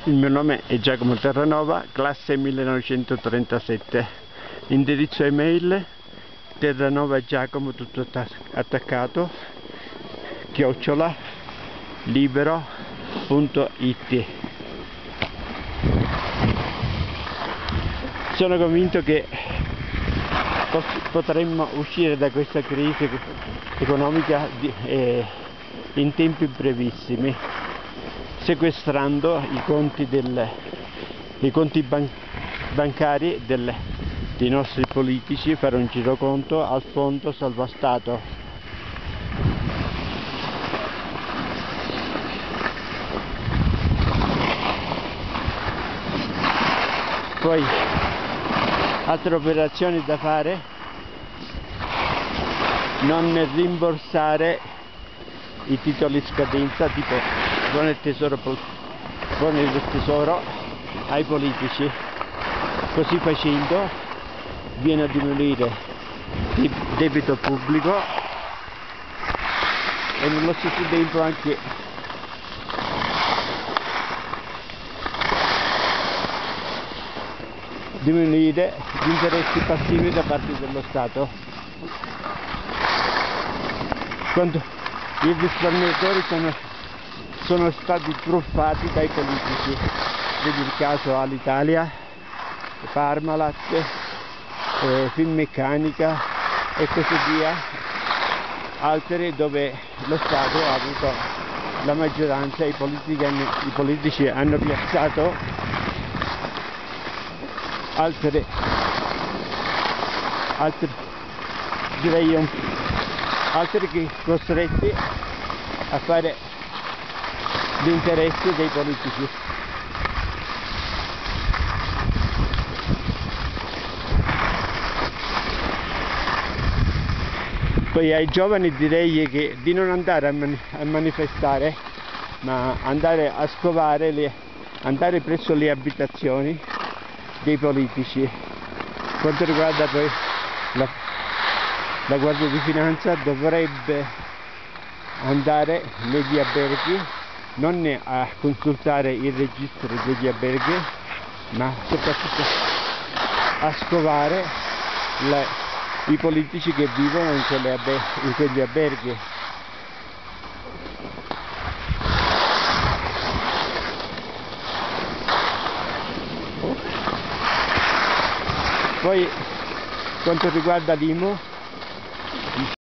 Il mio nome è Giacomo Terranova, classe 1937, indirizzo email terranovagiacomo tutto attaccato @libero.it. Sono convinto che potremmo uscire da questa crisi economica in tempi brevissimi, sequestrando i conti bancari dei nostri politici, fare un giroconto al fondo salva Stato. Poi altre operazioni da fare: non rimborsare i titoli scadenza, tipo buoni del tesoro ai politici. Così facendo viene a diminuire il debito pubblico e nello stesso tempo anche diminuire gli interessi passivi da parte dello Stato. Quando i risparmiatori sono stati truffati dai politici, vedi il caso Alitalia, Parmalat, Finmeccanica e così via, altre dove lo Stato ha avuto la maggioranza, i politici hanno piazzato altre che costretti a fare l'interesse dei politici. Poi ai giovani direi di non andare a manifestare, ma andare a scovare, andare presso le abitazioni dei politici. Quanto riguarda poi la Guardia di Finanza, dovrebbe andare negli alberghi, non a consultare il registro degli alberghi, ma soprattutto a scovare i politici che vivono in quegli alberghi. Poi quanto riguarda l'IMU,